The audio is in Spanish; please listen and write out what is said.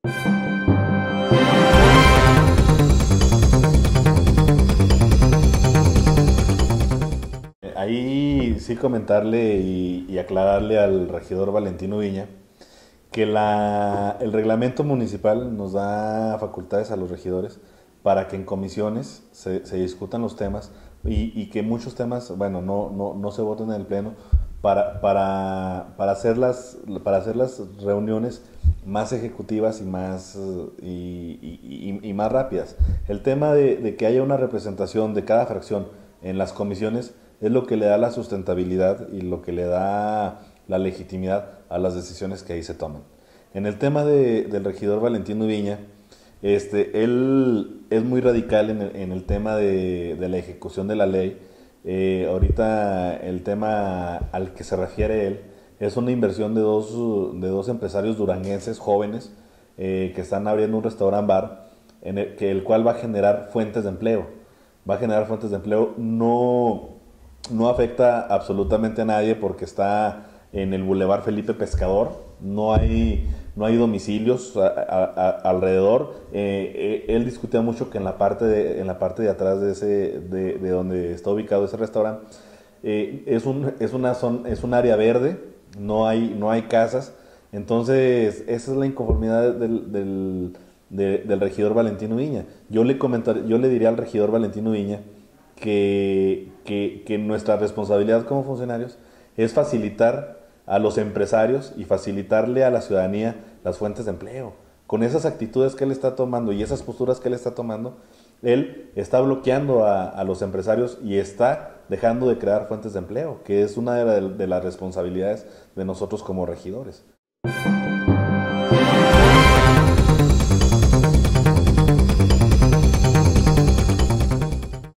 Ahí sí comentarle y aclararle al regidor Valentino Viña que el reglamento municipal nos da facultades a los regidores para que en comisiones se discutan los temas y que muchos temas, bueno, no se voten en el pleno para hacer las reuniones más ejecutivas y más rápidas. El tema de que haya una representación de cada fracción en las comisiones es lo que le da la sustentabilidad y lo que le da la legitimidad a las decisiones que ahí se toman. En el tema del regidor Valentino Viña, él es muy radical en el tema de la ejecución de la ley. Ahorita el tema al que se refiere él es una inversión de dos empresarios duranguenses jóvenes que están abriendo un restaurant bar el cual va a generar fuentes de empleo. Va a generar fuentes de empleo, no afecta absolutamente a nadie porque está en el Boulevard Felipe Pescador, no hay domicilios alrededor. Él discutía mucho que en la parte de atrás de donde está ubicado ese restaurante es un área verde, no hay casas. Entonces esa es la inconformidad del regidor Valentino Viña. Yo le diría al regidor Valentino Viña que nuestra responsabilidad como funcionarios es facilitar a los empresarios y facilitarle a la ciudadanía las fuentes de empleo. Con esas actitudes que él está tomando y esas posturas que él está tomando, él está bloqueando a los empresarios y está dejando de crear fuentes de empleo, que es una de las responsabilidades de nosotros como regidores.